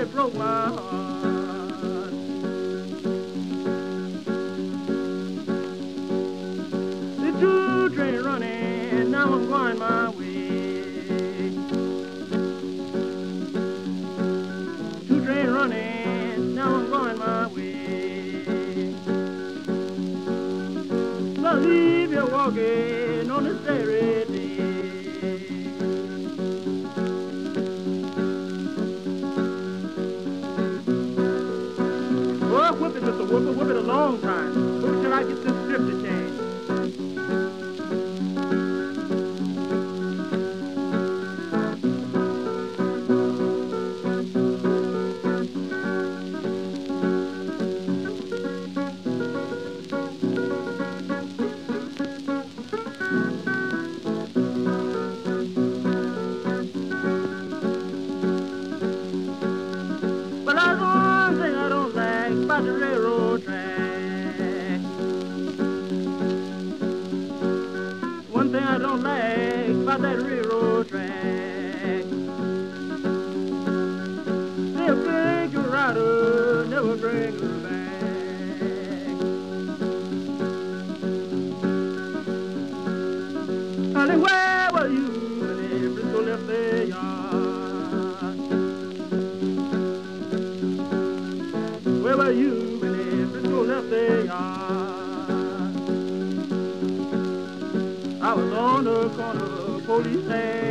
it broke my heart. The two train running, now I'm going my way. Two train running, now I'm going my way. So I'll leave you walking on this very day. Whip it, Mr. Whipper, whip it a long time. Whip it till I get this strip to change. But there's one thing I don't like about the railroad track. One thing I don't like about that railroad track. They'll bring you rider, never bring you back. Honey, where were you when Frisco left their yard? Where were you when Frisco left their yard? I was on the corner, police stand.